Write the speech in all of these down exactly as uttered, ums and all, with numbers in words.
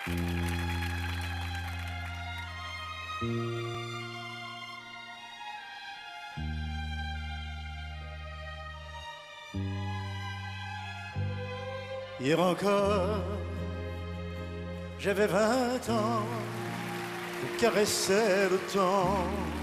Hier encore, j'avais vingt ans, je caressais le temps.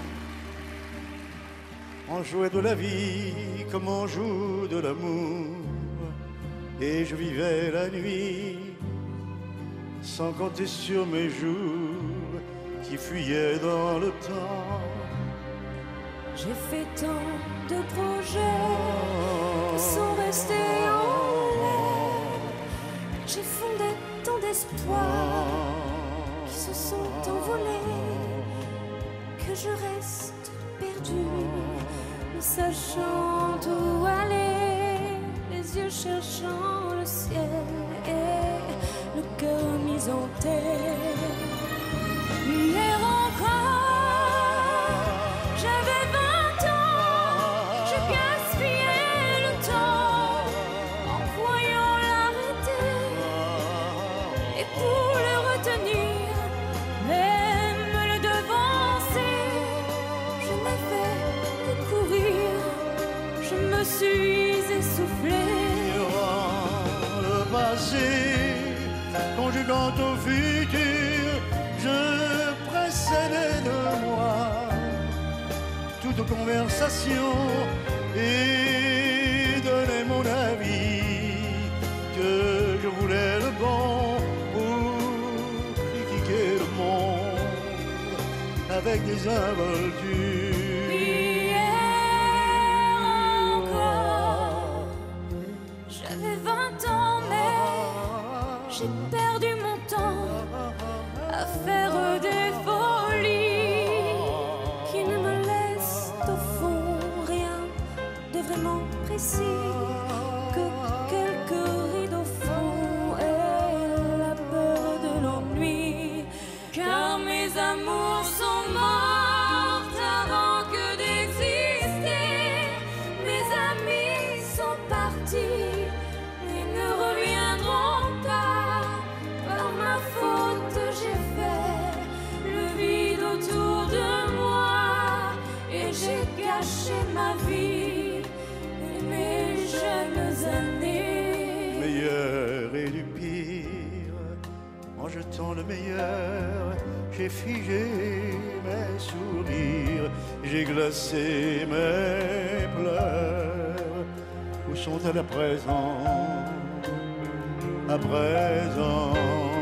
On jouait de la vie comme on joue de l'amour. Et je vivais la nuit sans compter sur mes jours qui fuyaient dans le temps. J'ai fait tant de projets qui sont restés en l'air. J'ai fondé tant d'espoirs qui se sont envolés, que je reste perdue, ne sachant où aller, les yeux cherchant le ciel et le cœur mis en terre. Hier encore, j'avais vingt ans, je gaspillais le temps en voyant l'arrêter. Et pour le retenir, même le devancer, je n'ai fait que courir, je me suis essoufflée. Le passé, conjuguant au futur, je précédais de moi toute conversation et donnais mon avis, que je voulais le bon pour critiquer le monde avec des involtures. Hier encore, j'avais vingt ans, mais j'ai perdu mon temps à faire des folies qui ne me laissent au fond rien de vraiment précis, que quelques rides au fond et la peur de l'ennui. Car mes amours sont mortes avant que d'exister, mes amis sont partis et ne reviendront pas. Par ma faute j'ai fait le vide autour de moi, et j'ai gâché ma vie et mes jeunes années. Meilleur et du pire, en jetant le meilleur, j'ai figé mes sourires, j'ai glacé mes pleurs. Où sont-elles à présent? À présent